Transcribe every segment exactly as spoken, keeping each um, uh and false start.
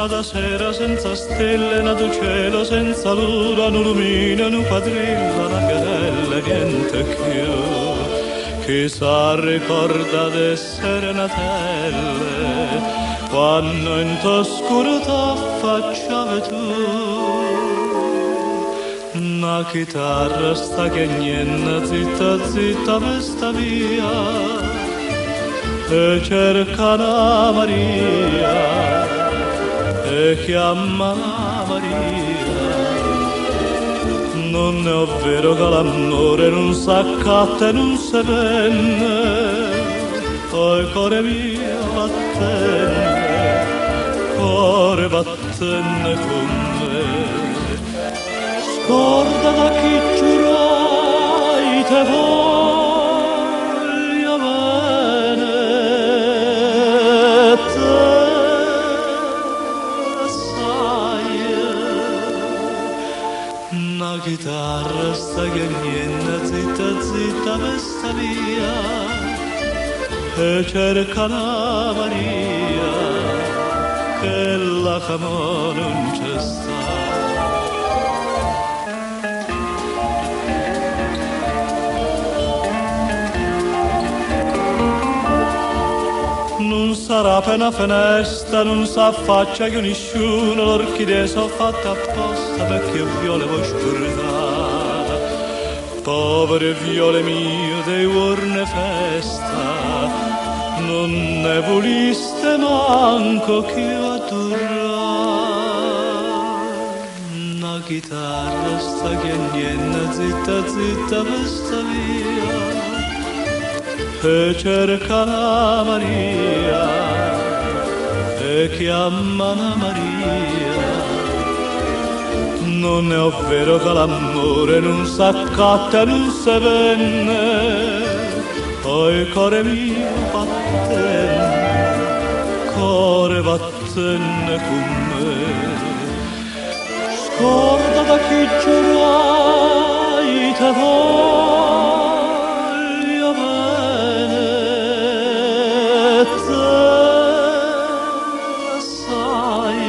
nada sera senza stelle, nado cielo senza luna, non lumina, non quadrilla, una fiorella, niente più. Chi sa ricorda d'essere natelle, quando in t'oscuro t'affacciavi tu. Una chitarra sta che niente, zitta zitta me sta via, e cerca la Maria, e chiama la Maria. Non è vero che l'amore non s'accatta e non si vende, poi cuore mio vattene, cuore vattene con me. Scorda da chi giurai te voglia bene, te sai, una chitarra sta che niente, zitta zitta me sta via, e cerca la Maria, che la camo non c'è sta. Non sarà per una finestra, non s'affaccia che nessuno, l'orchidea so fatta apposta perché io viole vuoi scordare. Povere viole mie dei giorni festa, non ne voliste manco che io adorare. Una chitarra sta che niente, zitta zitta per sta via, e cerca la Maria, e chiama la Maria. Non è vero che l'amore non s'accatta e non si vende, poi cuore mio vattene, cuore vattene con me. Scorda da chi giurai te voglia bene, te sai,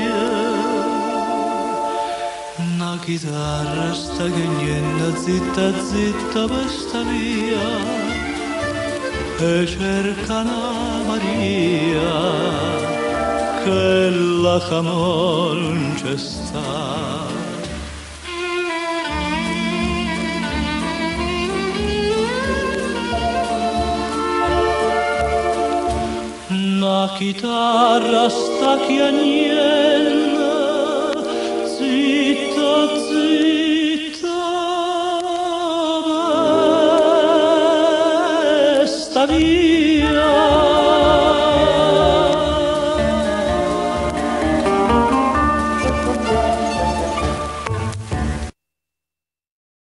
una chitarra sta che niente, zitta zitta per sta via, e cerca la Maria, che la camo non c'è sta. Una chitarra sta che a niente,